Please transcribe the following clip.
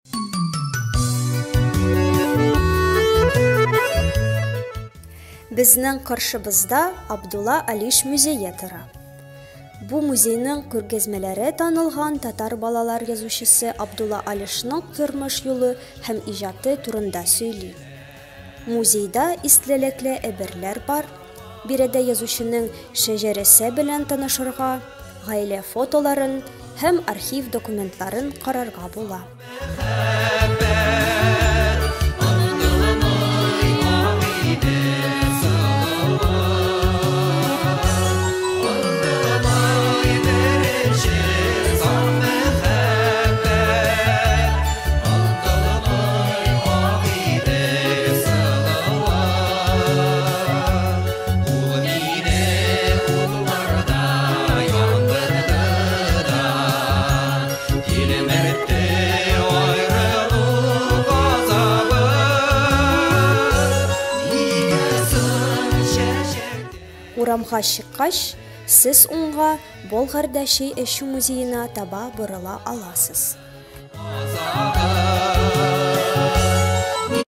Безнең каршыбызда Абдулла Алиш музее тора. Бу музейның күргәзмәләре танылган татар балалар язучысы Абдулла Алишның тормыш юлы һәм иҗаты турында сөйли. Музейда истәлекле әйберләр бар. Биредә язучының шәҗәрәсе белән танышырга, гаилә фотоларын һәм архив документларын карарга була. Урамга чыккач, сез уңга Болгардә чәй эчү музеена таба борыла аласыз.